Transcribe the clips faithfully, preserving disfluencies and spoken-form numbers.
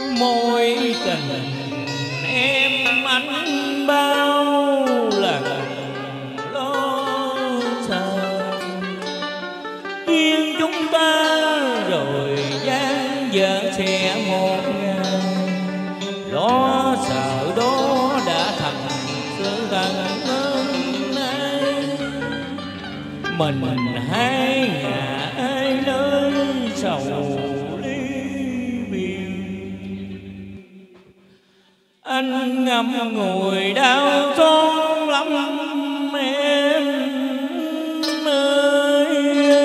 mối tình em anh bao lần lo sợ, riêng chúng ta rồi dang dở sẽ một ngày, lo sợ đó đã thành sự thật hôm nay. Mình hai ngả ai nơi sầu ly biệt, anh ngậm ngùi đau xót lắm em ơi.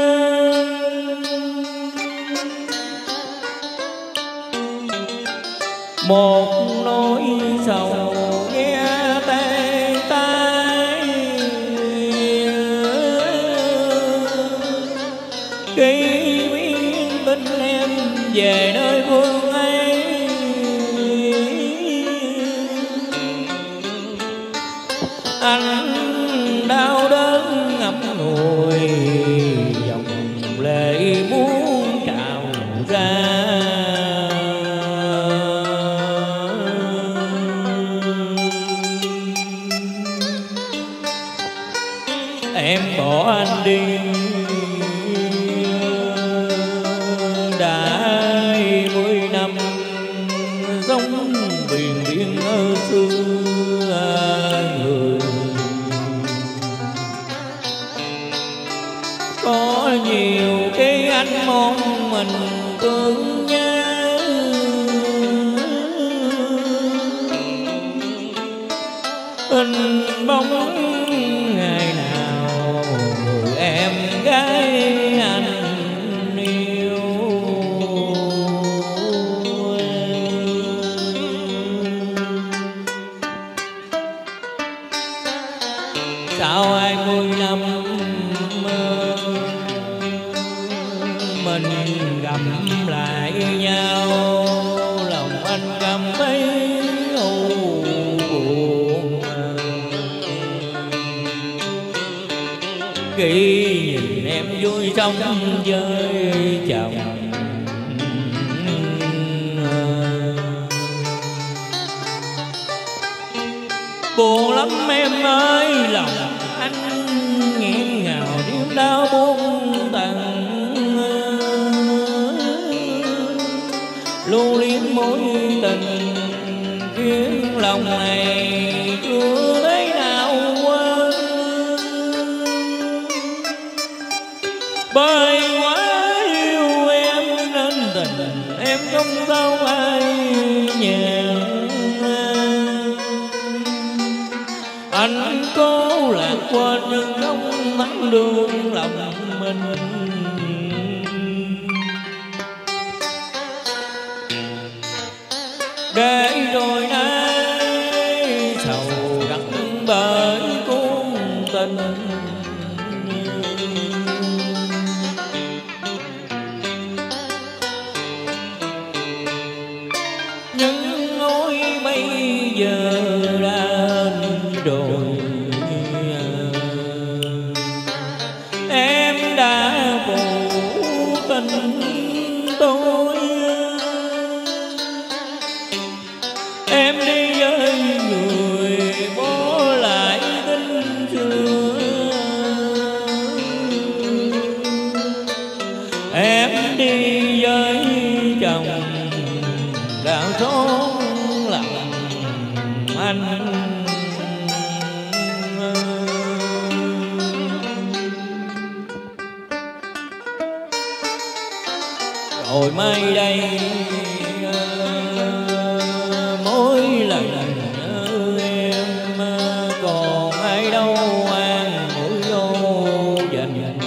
Một nỗi sầu nghe tê tái, khi biết tin em về nơi phương ấy, anh đau đớn ngậm ngùi, dòng lệ muốn trào ra. Em bỏ anh đi đã hai mươi năm, giống biển biển ở xưa người. Có nhiều cái anh mong mình thương nhớ, hình bóng ngày nào người em gái anh yêu. Sau hai mươi năm mình gặp lại nhau, lòng anh cảm thấy u buồn. Khi nhìn em vui sống với chồng, buồn lắm em ơi, lòng anh nghẹn ngào niềm đau buồn tận. Lưu luyến mối tình khiến lòng này chưa thấy nào quên, bởi quá yêu em nên tình em không đâu ai nhàn. Anh cố lạc quên nhưng không thắng được lòng mình, để rồi nay sầu đắng bởi cuốn tình. Nhưng ôi bây giờ đã rồi, em đã phụ tình tôi. Em đi với người bỏ lại tình xưa, em đi với chồng đau xót lòng anh. Rồi mai đây mỗi lần em còn ai đâu an ủi vô dành.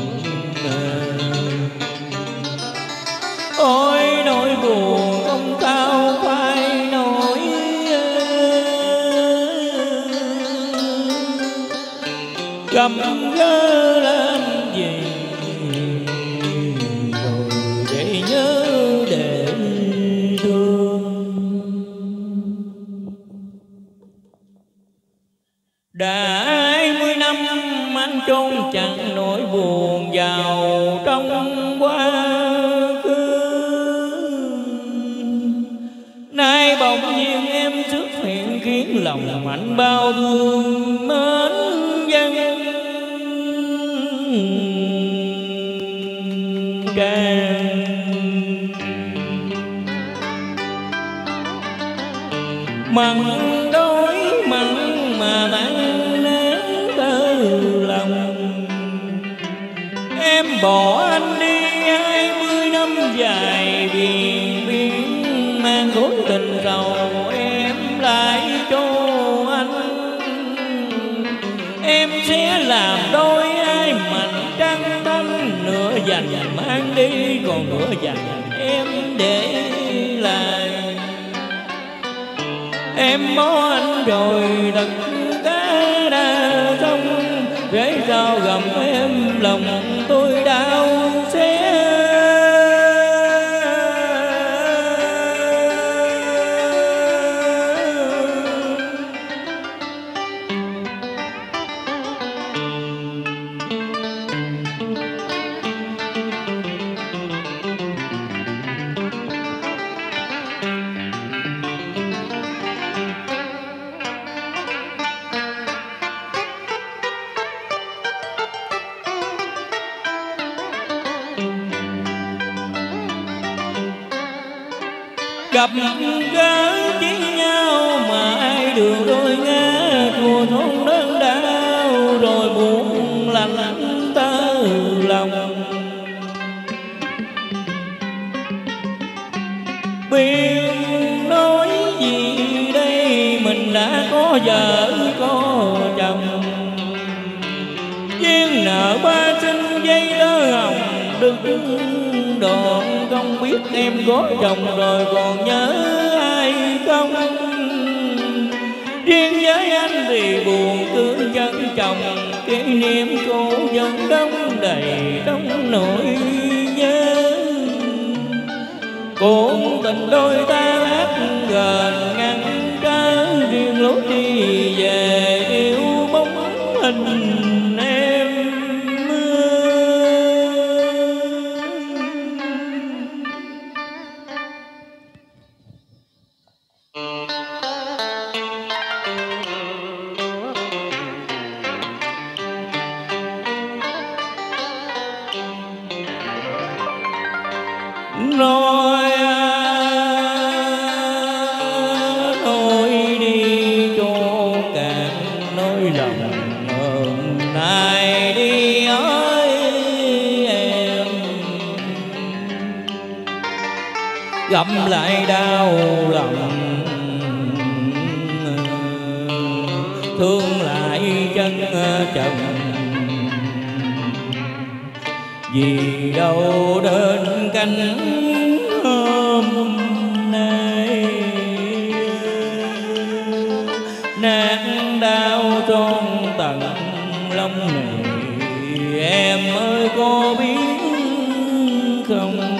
Ôi nỗi buồn không sao phải nỗi, cầm gỡ làm gì rồi để nhớ để thương. Đã hai mươi năm anh chôn chẳng nỗi buồn vào trong quá khứ, xuất hiện khiến lòng anh bao thương mến dân càng mặn đôi mặn mà tan nén tơ lòng. Em bỏ anh đi hai mươi năm dài biền biên mang khối tình sầu em lại cho anh. Em sẽ làm đôi ai mạnh trăng thanh, nửa dành mang đi còn nửa dành em để lại. Em bỏ anh rồi tất cả đã xong, để sao gầm em lòng tôi đau xé. Gặp gỡ chỉ nhau mà ai đường đôi ngã, thua thốn đớn đau rồi buồn lạnh tơ lòng. Biết nói gì đây, mình đã có vợ có chồng, duyên nợ ba sinh dây đỡ hồng đừng đoạn. Không biết em có chồng rồi còn nhớ ai không, riêng với anh thì buồn thương chân chồng, kỷ niệm cô vẫn đong đầy trong nỗi nhớ. Cuộc tình đôi ta hát gần ngăn trở, riêng lối đi về yêu bóng hình em. Nói nói đi cho cạn nỗi lòng hôm nay đi ơi em, gặm lại đau lòng thương lại chân chồng. Vì đâu đến cánh hôm nay nát đau trong tận lòng này, em ơi có biết không?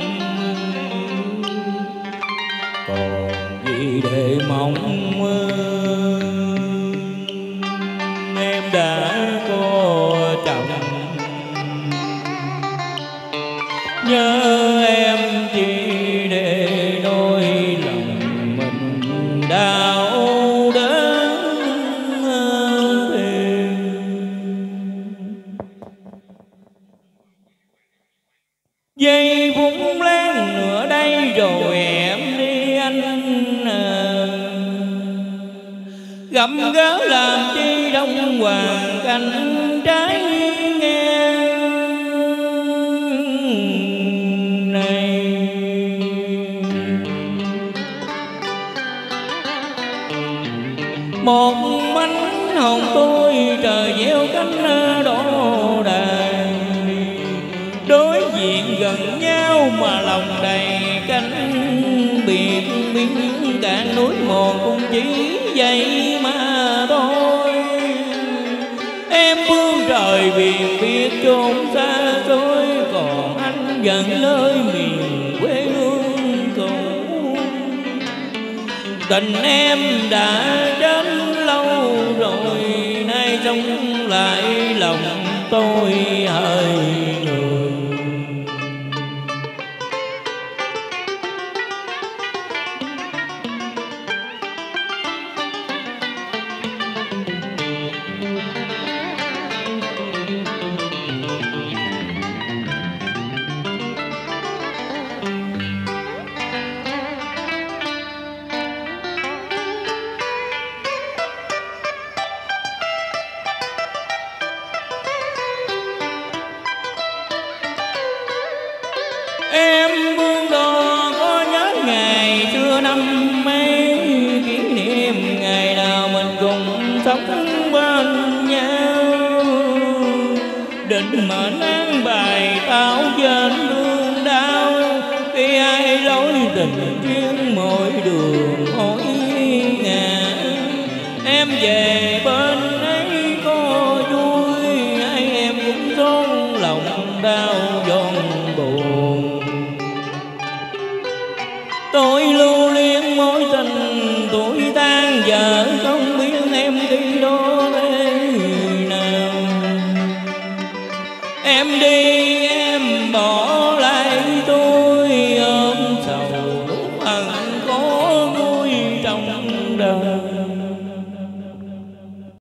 Còn gì để mong em đã có chồng, nhớ em chỉ để đôi lòng mình đau đớn thêm. Giây phút lén nữa đây rồi em đi anh à, gặp gỡ làm chi trong hoàn cảnh trái một mảnh hồng tôi trời gieo cánh đỏ đầy. Đối diện gần nhau mà lòng đầy cánh biệt, biến cạn núi một cũng chỉ vậy mà thôi. Em phương trời biển biệt chốn xa xôi, còn anh vẫn nơi miền quê hương cũ. Tình em đã đến lâu rồi, nay sống lại lòng tôi hơi người. định mệnh an bài tao trên đường đau. Khi ai lối tình chuyên mỗi đường mỗi ngả, em về bên ấy có vui, ai em cũng xót lòng đau giòn buồn. Tôi lưu luyến mối tình tuổi tan giờ, không biết em đi đó nơi nào. Em đi em bỏ